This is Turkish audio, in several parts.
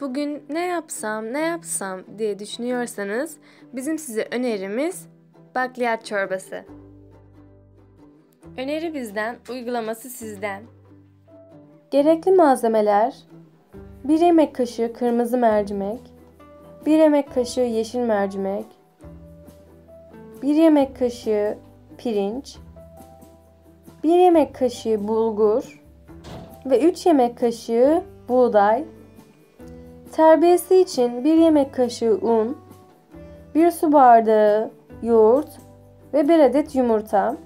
bugün ne yapsam diye düşünüyorsanız bizim size önerimiz bakliyat çorbası. Öneri bizden, uygulaması sizden. Gerekli malzemeler: 1 yemek kaşığı kırmızı mercimek, 1 yemek kaşığı yeşil mercimek, 1 yemek kaşığı pirinç, 1 yemek kaşığı bulgur ve 3 yemek kaşığı buğday. Terbiyesi için 1 yemek kaşığı un, 1 su bardağı yoğurt ve 1 adet yumurta.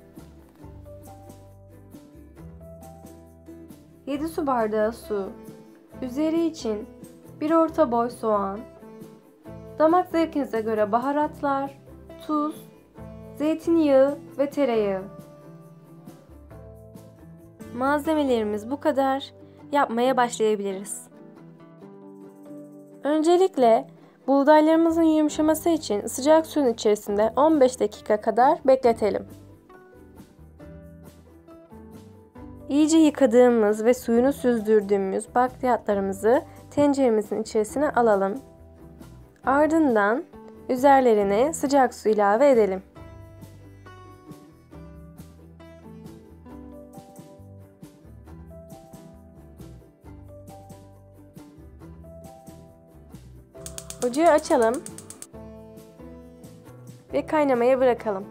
7 su bardağı su. Üzeri için 1 orta boy soğan. Damak zevkinize göre baharatlar, tuz, zeytinyağı ve tereyağı. Malzemelerimiz bu kadar. Yapmaya başlayabiliriz. Öncelikle buğdaylarımızın yumuşaması için sıcak suyun içerisinde 15 dakika kadar bekletelim. İyice yıkadığımız ve suyunu süzdürdüğümüz bakliyatlarımızı tenceremizin içerisine alalım. Ardından üzerlerine sıcak su ilave edelim. Ocağı açalım ve kaynamaya bırakalım.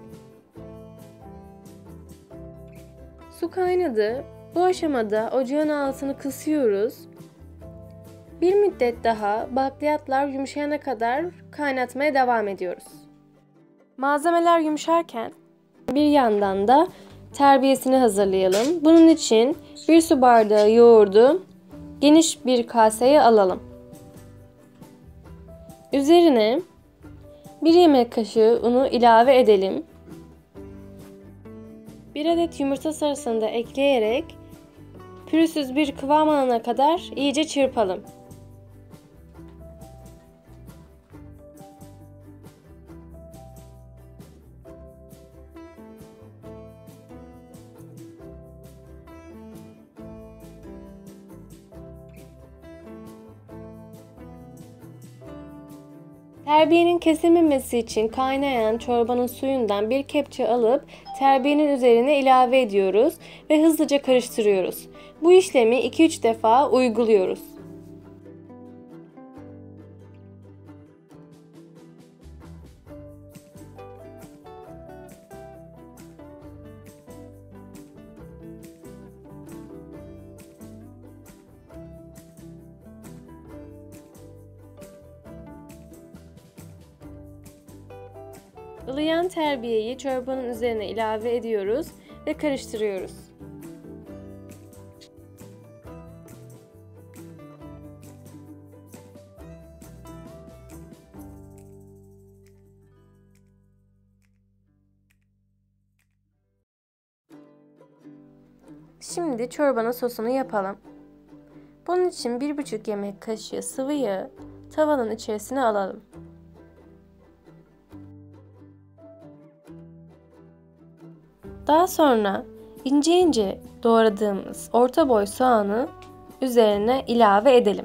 Su kaynadı. Bu aşamada ocağın altını kısıyoruz. Bir müddet daha bakliyatlar yumuşayana kadar kaynatmaya devam ediyoruz. Malzemeler yumuşarken bir yandan da terbiyesini hazırlayalım. Bunun için 1 su bardağı yoğurdu geniş bir kaseye alalım. Üzerine 1 yemek kaşığı unu ilave edelim. 1 adet yumurta sarısını da ekleyerek pürüzsüz bir kıvam alana kadar iyice çırpalım. Terbiyenin kesilmemesi için kaynayan çorbanın suyundan bir kepçe alıp terbiyenin üzerine ilave ediyoruz ve hızlıca karıştırıyoruz. Bu işlemi 2-3 defa uyguluyoruz. Ilıyan terbiyeyi çorbanın üzerine ilave ediyoruz ve karıştırıyoruz. Şimdi çorbanın sosunu yapalım. Bunun için 1,5 yemek kaşığı sıvı yağı tavanın içerisine alalım. Daha sonra ince ince doğradığımız orta boy soğanı üzerine ilave edelim.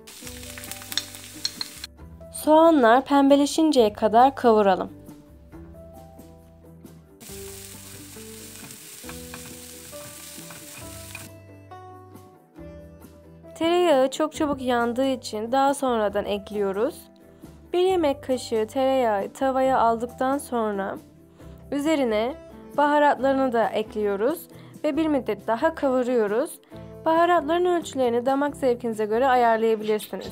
Soğanlar pembeleşinceye kadar kavuralım. Tereyağı çok çabuk yandığı için daha sonradan ekliyoruz. 1 yemek kaşığı tereyağı tavaya aldıktan sonra üzerine baharatlarını da ekliyoruz ve bir müddet daha kavuruyoruz. Baharatların ölçülerini damak zevkinize göre ayarlayabilirsiniz.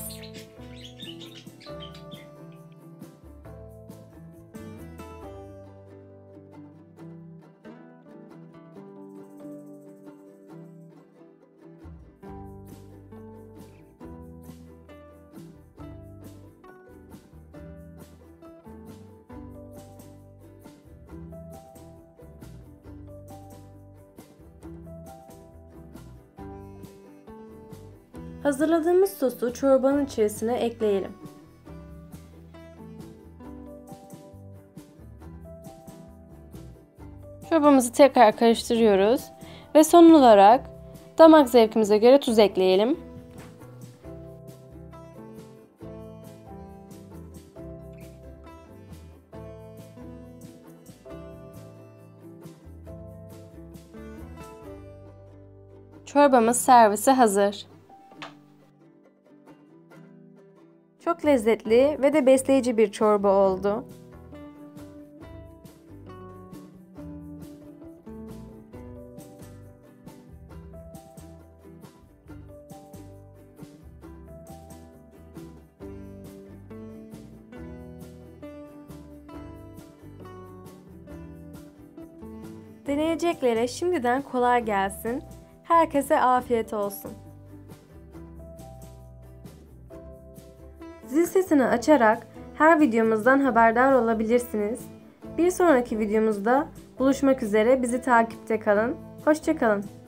Hazırladığımız sosu çorbanın içerisine ekleyelim. Çorbamızı tekrar karıştırıyoruz ve son olarak damak zevkimize göre tuz ekleyelim. Çorbamız servise hazır. Çok lezzetli ve de besleyici bir çorba oldu. Deneyeceklere şimdiden kolay gelsin. Herkese afiyet olsun. Zil sesini açarak her videomuzdan haberdar olabilirsiniz. Bir sonraki videomuzda buluşmak üzere, bizi takipte kalın. Hoşça kalın.